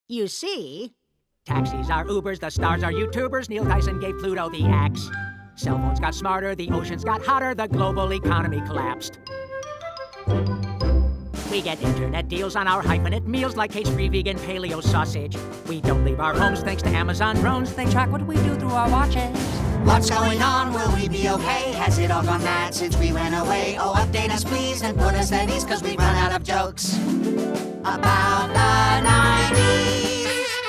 You see, taxis are Ubers, the stars are YouTubers, Neil Tyson gave Pluto the axe. Cell phones got smarter, the oceans got hotter, the global economy collapsed. We get internet deals on our hyphenate meals like cage-free vegan paleo sausage. We don't leave our homes thanks to Amazon drones. They track what we do through our watches. What's going on? Will we be okay? Has it all gone mad since we went away? Oh, update us please and put us at ease, cause we've run out of jokes about the 90s.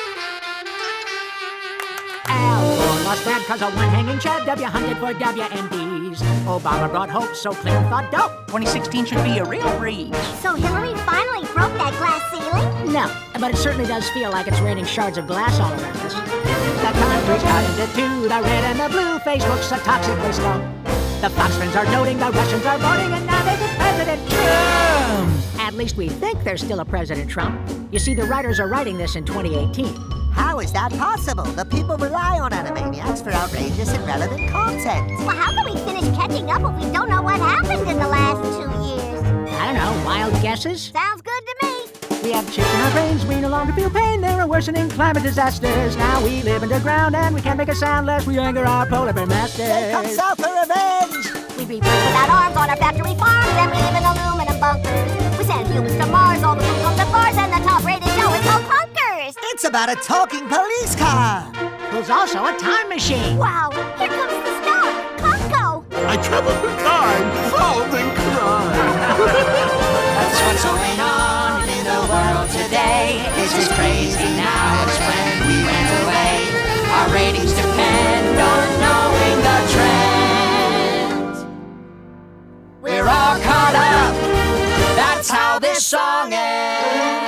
Al Gore lost bad cause of one hanging Chad. W hunted for WMDs. Obama brought hope, so Clinton thought dope. 2016 should be a real breeze. So Hillary finally broke that glass ceiling? No, but it certainly does feel like it's raining shards of glass all around us. The country's cut into two, the red and the blue. Facebook's a toxic waste dump. The Fox friends are noting, the Russians are voting, and now there's a President Trump. At least we think there's still a President Trump. You see, the writers are writing this in 2018. How is that possible? The people rely on Animaniacs for outrageous and relevant content. Well, how can we finish catching up if we don't know what happened in the last 2 years? I don't know, wild guesses? Sounds good to me. We have chips in our brains, we no longer feel pain. There are worsening climate disasters. Now we live underground and we can't make a sound lest we anger our polar bear masters. They come south for revenge! We be birds without arms on our factory farms and we live in aluminum bunkers. We send humans to Mars, all the food comes to bars, and the top-rated show is called Clunkers. It's about a talking police car! Who's also a time machine. Wow, here comes the star, Clunko. I travel through time, solving crime. That's what's going on in the world today. It's as crazy now as when we went away. Our ratings depend on knowing the trends. We're all caught up. That's how this song ends.